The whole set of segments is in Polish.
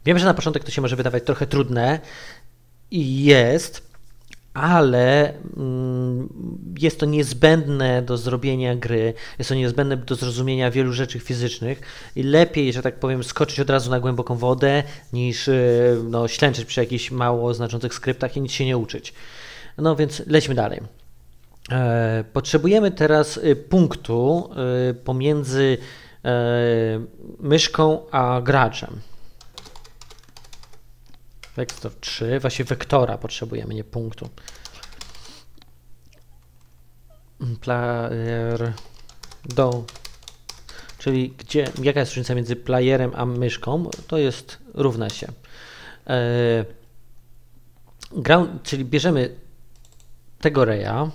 Wiem, że na początek to się może wydawać trochę trudne i jest, ale jest to niezbędne do zrobienia gry, jest to niezbędne do zrozumienia wielu rzeczy fizycznych i lepiej, że tak powiem, skoczyć od razu na głęboką wodę, niż ślęczyć przy jakichś mało znaczących skryptach i nic się nie uczyć. No więc lećmy dalej. Potrzebujemy teraz punktu pomiędzy myszką a graczem. Wektor 3, właśnie wektora potrzebujemy, nie punktu. Player do, czyli jaka jest różnica między playerem a myszką? To jest równa się. Czyli bierzemy tego reja,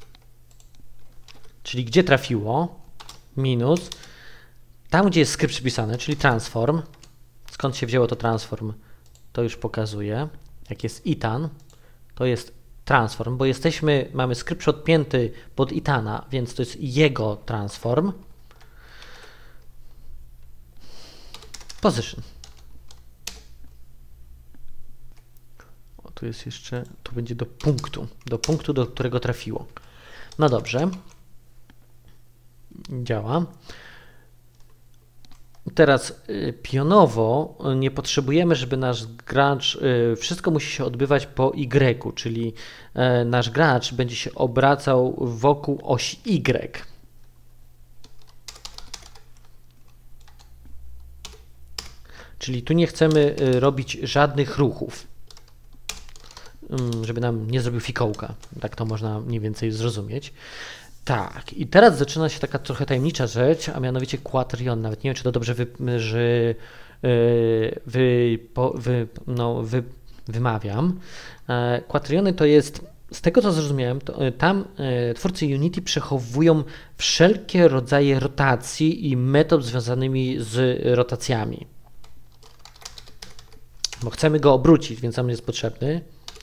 czyli gdzie trafiło, minus, tam gdzie jest skrypt przypisany, czyli transform. Skąd się wzięło to transform? To już pokazuje. Jak jest itan, to jest transform, bo mamy skrypt podpięty pod itana, więc to jest jego transform. Position. O, tu jest jeszcze, tu będzie do punktu, do którego trafiło. No dobrze. Działa. Teraz pionowo nie potrzebujemy, żeby nasz gracz, wszystko musi się odbywać po Y, czyli nasz gracz będzie się obracał wokół osi Y. Czyli tu nie chcemy robić żadnych ruchów, żeby nam nie zrobił fikołka. Tak to można mniej więcej zrozumieć. Tak, i teraz zaczyna się taka trochę tajemnicza rzecz, a mianowicie quaternion. Nawet nie wiem, czy to dobrze wymawiam. Quaterniony to jest, z tego co zrozumiałem, tam twórcy Unity przechowują wszelkie rodzaje rotacji i metod związanymi z rotacjami. Bo chcemy go obrócić, więc nam jest potrzebny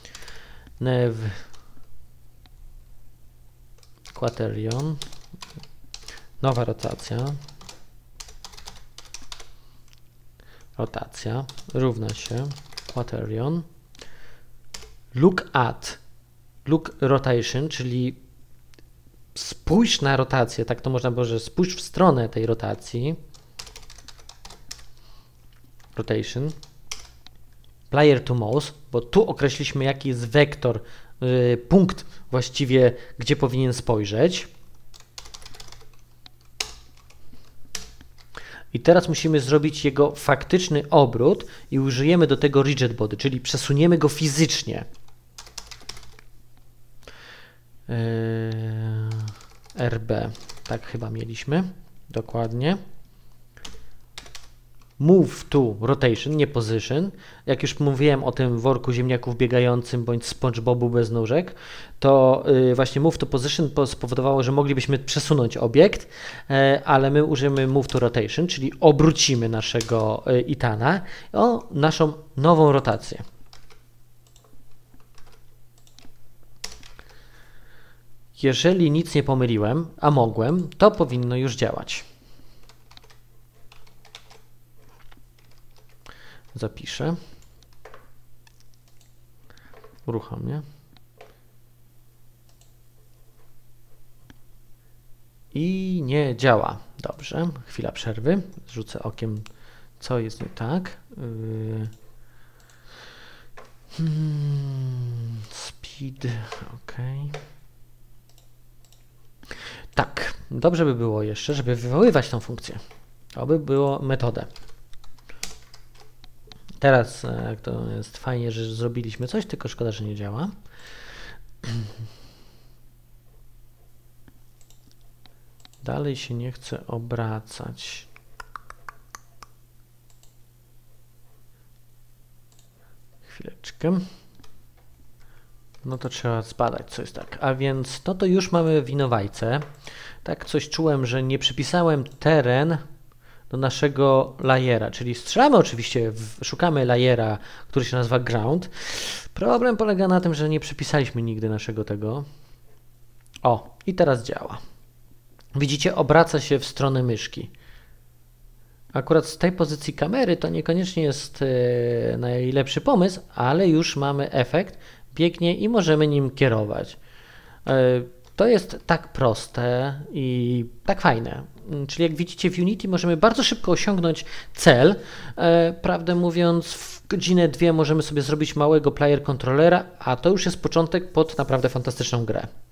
quaternion, nowa rotacja równa się quaternion look rotation, czyli spójrz na rotację, tak to można było, że spójrz w stronę tej rotacji, rotation, player to mouse, bo tu określiliśmy jaki jest wektor, punkt właściwie, gdzie powinien spojrzeć. I teraz musimy zrobić jego faktyczny obrót i użyjemy do tego rigid body, czyli przesuniemy go fizycznie. RB, tak chyba mieliśmy, dokładnie. Move to rotation, nie position. Jak już mówiłem o tym worku ziemniaków biegającym bądź SpongeBobu bez nóżek, to właśnie move to position spowodowało, że moglibyśmy przesunąć obiekt, ale my użyjemy move to rotation, czyli obrócimy naszego itana o naszą nową rotację. Jeżeli nic nie pomyliłem, a mogłem, to powinno już działać. Zapiszę. Uruchomię. I nie działa. Dobrze, chwila przerwy. Rzucę okiem, co jest nie tak. Speed, ok. Tak, dobrze by było jeszcze, żeby wywoływać tą funkcję. To by było metodę. Teraz to jest fajnie, że zrobiliśmy coś, tylko szkoda, że nie działa. Dalej się nie chce obracać. Chwileczkę. No to trzeba zbadać, co jest tak. A więc to już mamy winowajcę. Tak coś czułem, że nie przypisałem teren do naszego layera, czyli strzelamy oczywiście, szukamy layera, który się nazywa ground. Problem polega na tym, że nie przypisaliśmy nigdy naszego tego. O, i teraz działa. Widzicie, obraca się w stronę myszki. Akurat z tej pozycji kamery to niekoniecznie jest najlepszy pomysł, ale już mamy efekt, biegnie i możemy nim kierować. To jest tak proste i tak fajne. Czyli jak widzicie w Unity możemy bardzo szybko osiągnąć cel. Prawdę mówiąc w godzinę, dwie możemy sobie zrobić małego player controllera, a to już jest początek pod naprawdę fantastyczną grę.